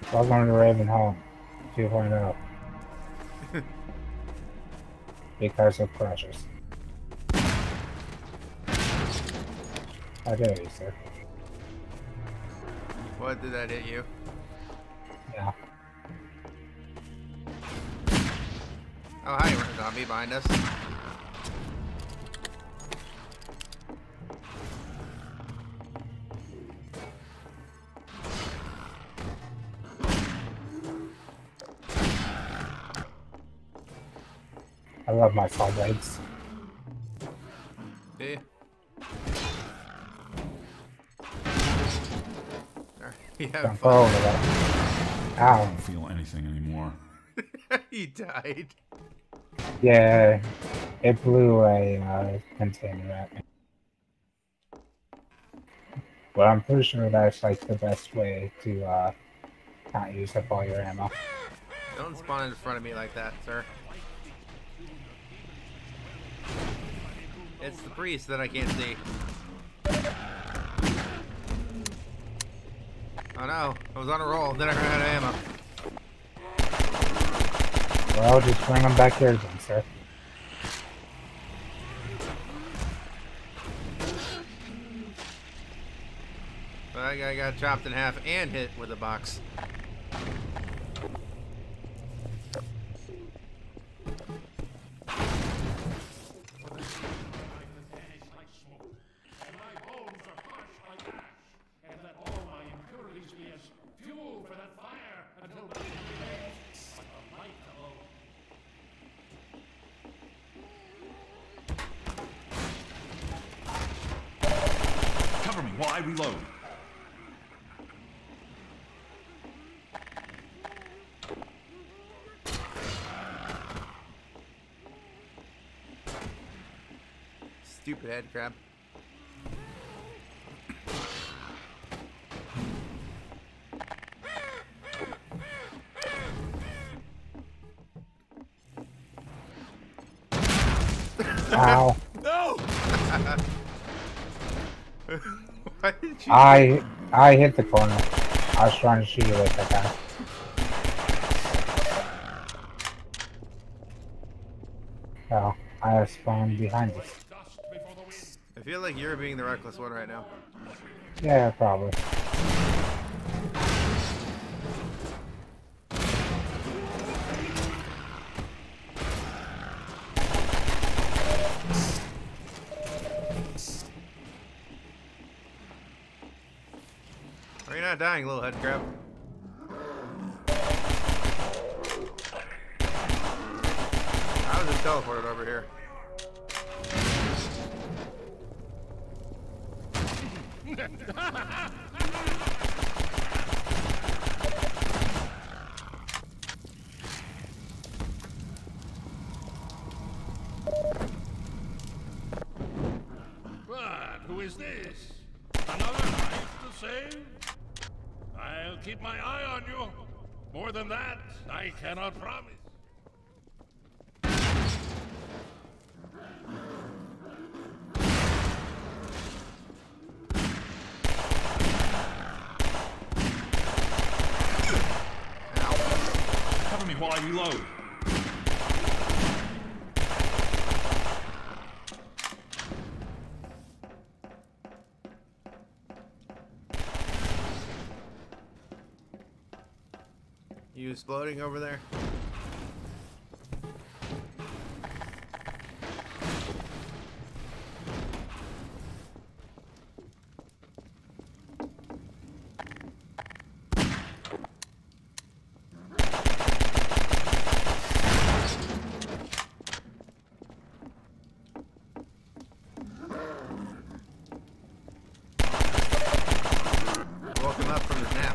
Welcome to Raven Hall 2.0. Because of crashes. How dare you, sir? What did that hit you? Yeah. Oh, hi, we're a zombie behind us. I love my fall blades. Yeah. You having Don't go over fun? that. I Ow. don't feel anything anymore. He died. Yeah, it blew a container at me. But I'm pretty sure that's like the best way to not use up all your ammo. Don't spawn in front of me like that, sir. It's the priest that I can't see. Oh no, I was on a roll, then I ran out of ammo. Well, just bring them back here then, sir. That guy got chopped in half and hit with a box. Cover me while I reload. Stupid head crab. Ow. No! Why did you? I hit the corner. I was trying to shoot you with that guy. Oh, I spawned behind us. I feel like you're being the reckless one right now. Yeah, probably. Are you not dying, little head crab? I was just teleported over here. But who is this? Another life to save? I'll keep my eye on you. More than that, I cannot promise. Cover me while I reload. You exploding over there? Woke him up from his nap.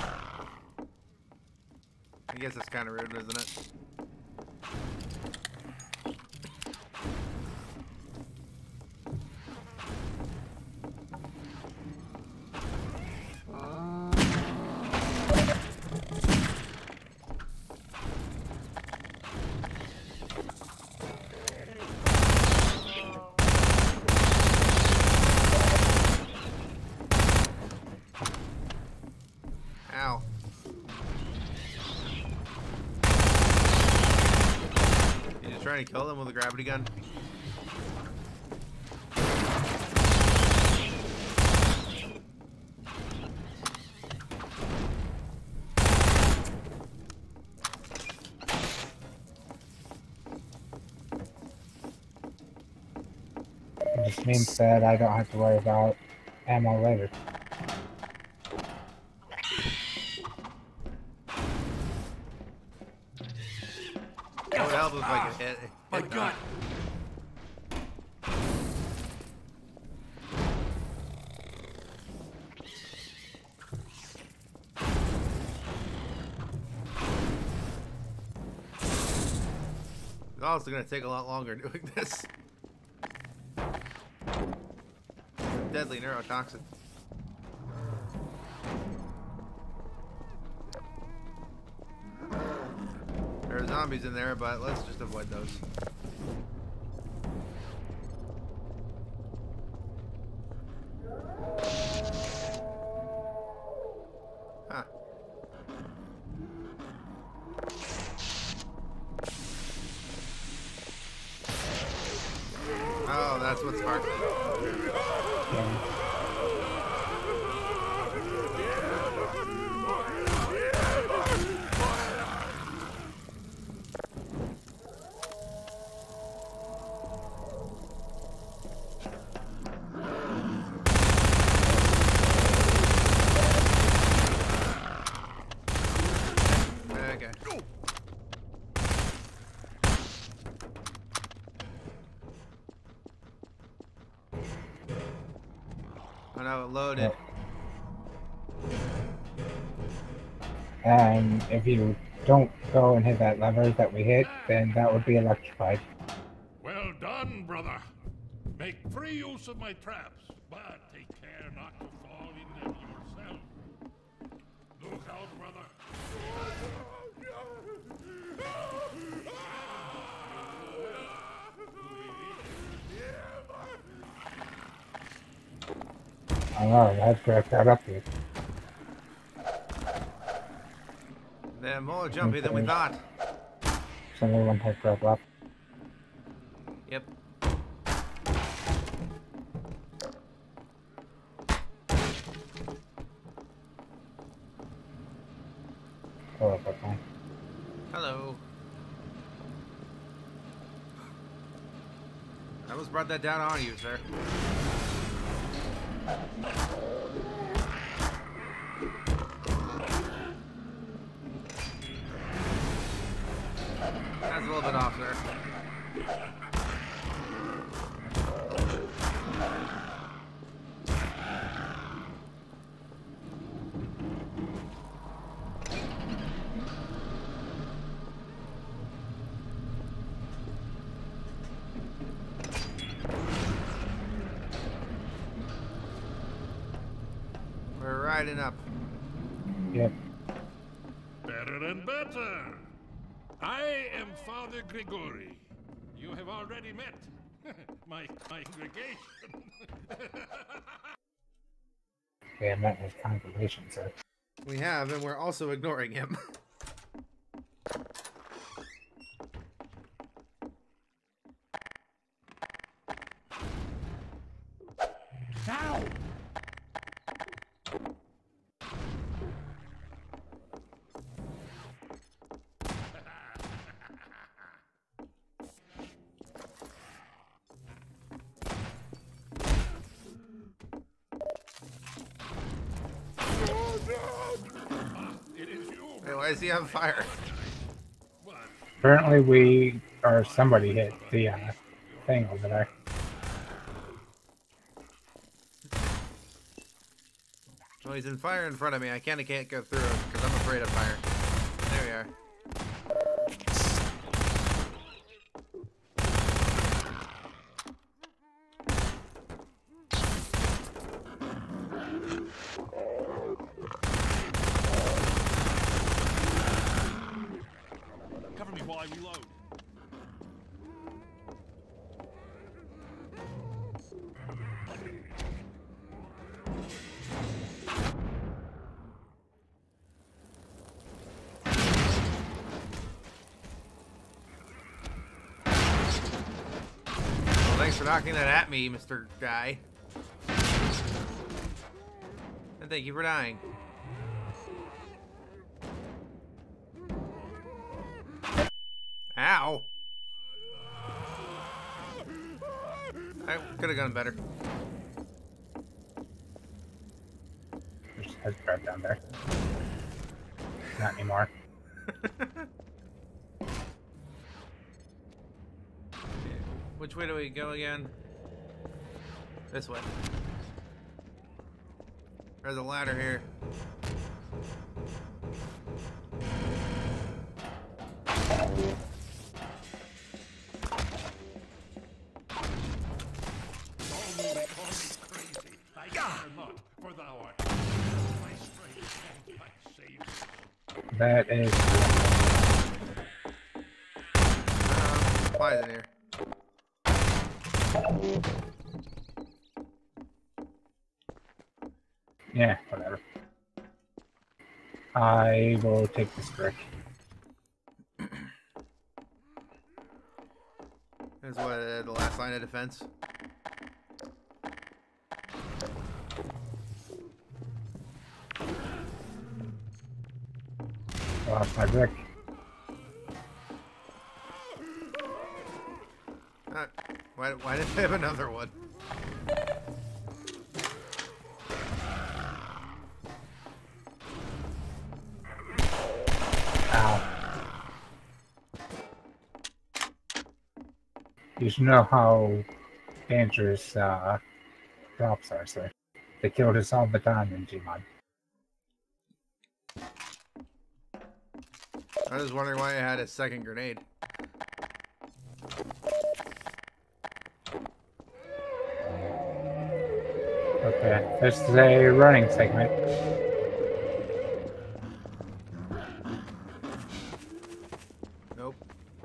I guess that's kind of rude, isn't it? Ow. trying to kill them with a gravity gun? It just means that I don't have to worry about ammo later. It would help if I could hit. My gut. It's also going to take a lot longer doing this. Deadly neurotoxin. There are zombies in there, but let's just avoid those. Huh. Oh, that's what's sparked. Okay. Oh no, it loaded. And if you don't go and hit that lever that we hit, then that would be electrified. Well done, brother. Make free use of my traps, but take care not to fall in them yourself. Look out, brother. I know, that's where I got up here. They're more jumpy than we thought. Somebody one type grab up. Yep. Oh, that's fine. Hello. I almost brought that down on you, sir. That's a little bit off there. We're riding up. Yep. Better and better. I am Father Grigori. You have already met my congregation. We have met his congregation, sir. We have, and we're also ignoring him. Ow! It is you. Hey, why is he on fire? Apparently we, or somebody hit the thing over there. Well, he's in fire in front of me. I can't go through him because I'm afraid of fire. There we are. Cover me while I reload. for knocking that at me, Mr. Guy. And thank you for dying. Ow! I could have gone better. There's a head crab down there. Not anymore. Which way do we go again? This way. There's a ladder here. That is. Supplies in here. Yeah, whatever. I will take this brick. That's what the last line of defense. Lost my brick. Why did they have another one? Ow. You should know how dangerous drops are, sir. They killed us all the time in Gmod. I was wondering why I had a second grenade. Okay, this is a running segment. Nope.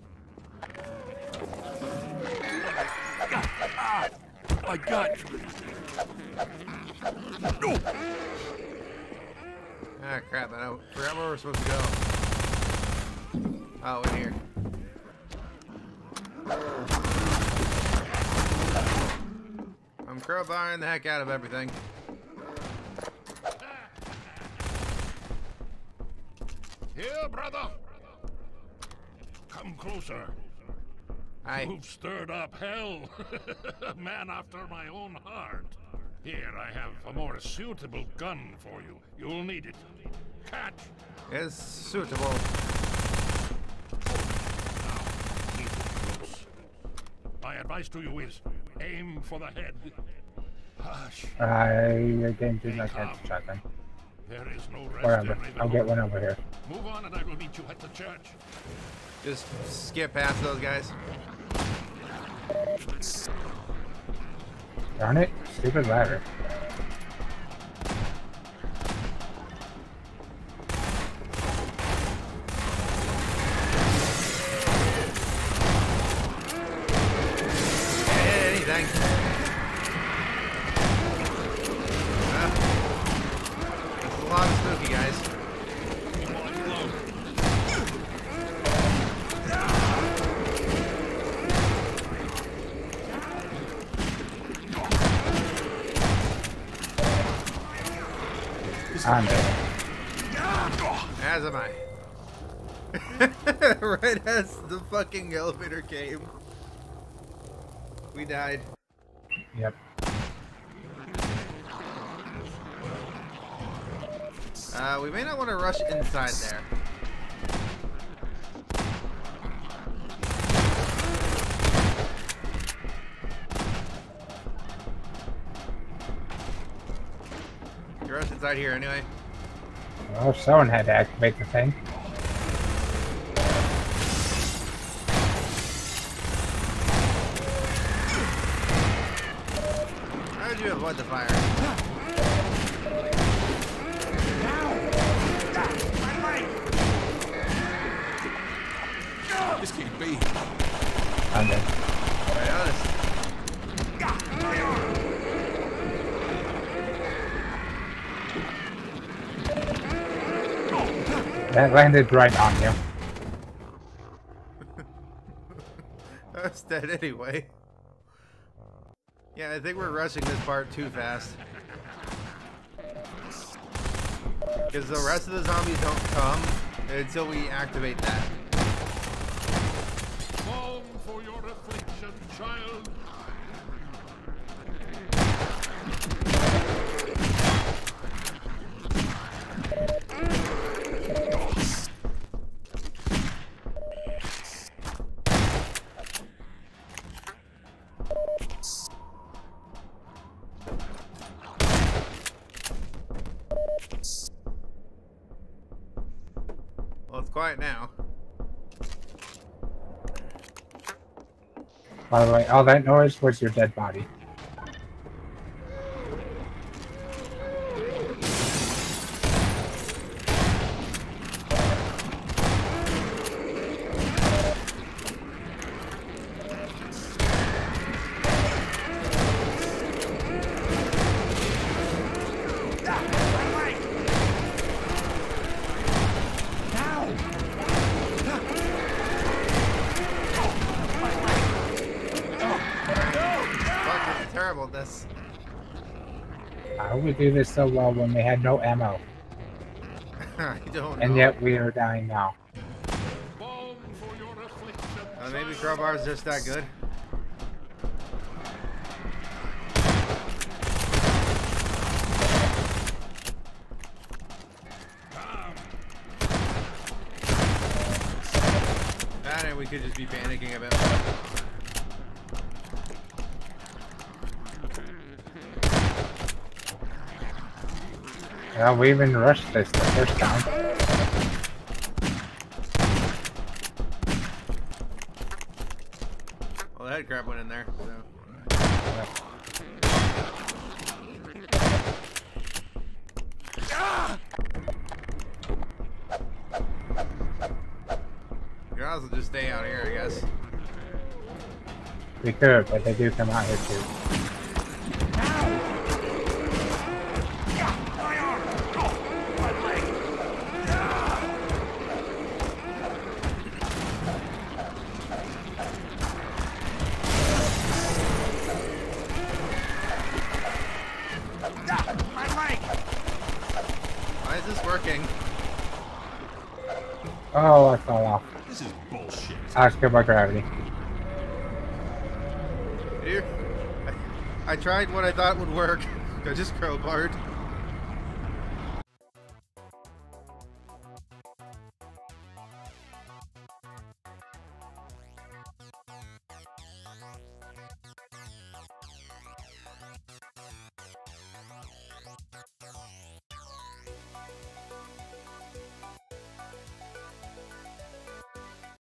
I got you. Ah, crap, I forgot where we're supposed to go. Oh, in here. I'm crowbarring the heck out of everything. Here, brother. Come closer. You've stirred up hell. A man after my own heart. Here, I have a more suitable gun for you. You'll need it. Catch. It's suitable. Now, keep it close. My advice to you is aim for the head. Hush. I again do not have the shotgun. There is no rest. Whatever. I'll get one over here. Move on and I will meet you at the church. Just skip past those guys. Darn it. Stupid ladder. Anything. It's a lot of spooky guys. I'm dead. As am I. Right as the fucking elevator came. We died. Yep. We may not want to rush inside there. You rush inside here anyway. Well, someone had to activate the thing. How did you avoid the fire? This can't be. I'm dead. Right, honest. That landed right on you. I was dead anyway. Yeah, I think we're rushing this part too fast. Because the rest of the zombies don't come until we activate that. Balm for your affliction, child. Well, it's quiet now. By the way, all that noise was your dead body. Terrible this. How would we do this so well when we had no ammo? I don't know. And yet we are dying now. Balm for your affliction, Maybe crowbar's just that good. That and we could just be panicking a bit. Well, we even rushed this the first time. Well, the head crab went in there, so. You can also just stay out here, I guess. We could, but they do come out here too. Why is this working? Oh, I fell off. This is bullshit. I was killed by gravity. Here. I tried what I thought would work. I just crowbarred.